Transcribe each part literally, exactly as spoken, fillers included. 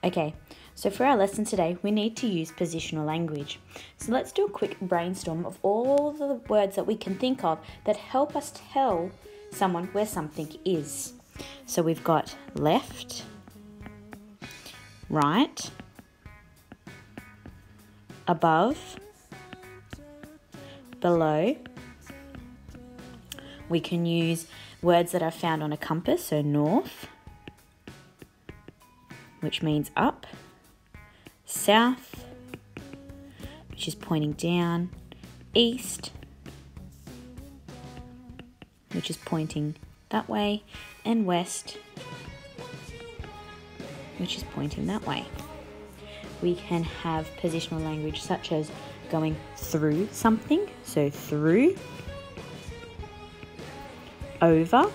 Okay, so for our lesson today, we need to use positional language. So let's do a quick brainstorm of all the words that we can think of that help us tell someone where something is. So we've got left, right, above, below. We can use words that are found on a compass, so north, which means up, south, which is pointing down, east, which is pointing that way, and west, which is pointing that way. We can have positional language such as going through something, so through, over,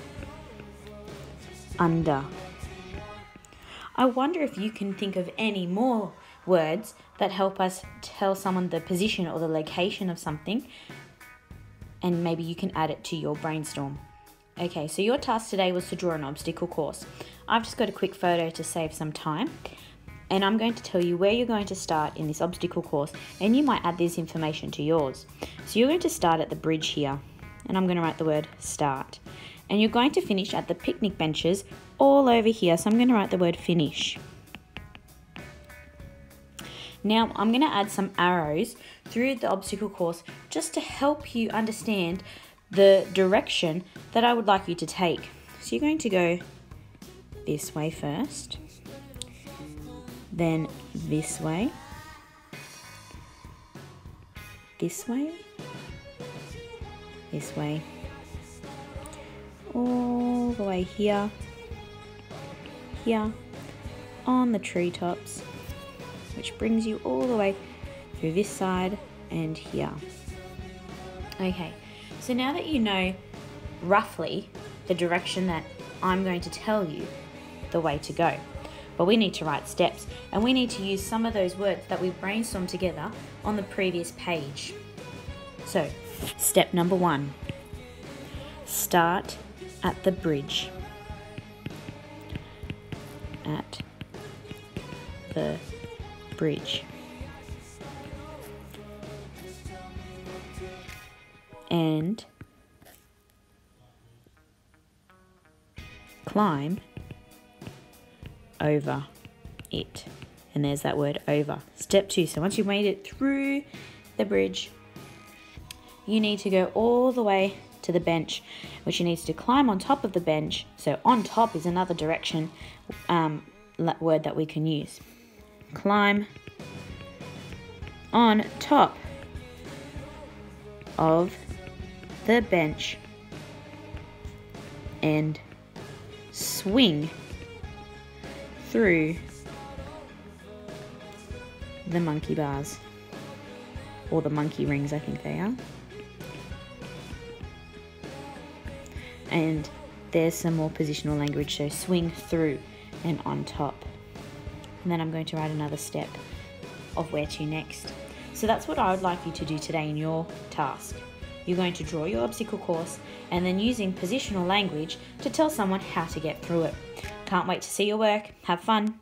under. I wonder if you can think of any more words that help us tell someone the position or the location of something, and maybe you can add it to your brainstorm. Okay, so your task today was to draw an obstacle course. I've just got a quick photo to save some time, and I'm going to tell you where you're going to start in this obstacle course, and you might add this information to yours. So you're going to start at the bridge here, and I'm going to write the word start. And you're going to finish at the picnic benches all over here, so I'm going to write the word finish. Now I'm going to add some arrows through the obstacle course just to help you understand the direction that I would like you to take. So you're going to go this way first, then this way, this way, this way, all the way here, here, on the treetops, which brings you all the way through this side and here. Okay, so now that you know roughly the direction that I'm going to tell you the way to go, but we need to write steps, and we need to use some of those words that we brainstormed together on the previous page. So, step number one, start at the bridge. At the bridge. And climb over it. And there's that word over. Step two. So once you've made it through the bridge, you need to go all the way to the bench, which you need to climb on top of the bench. So on top is another direction um, word that we can use. Climb on top of the bench and swing through the monkey bars, or the monkey rings, I think they are. And there's some more positional language, so swing through and on top. And then I'm going to write another step of where to next. So that's what I would like you to do today in your task. You're going to draw your obstacle course and then using positional language to tell someone how to get through it. Can't wait to see your work. Have fun.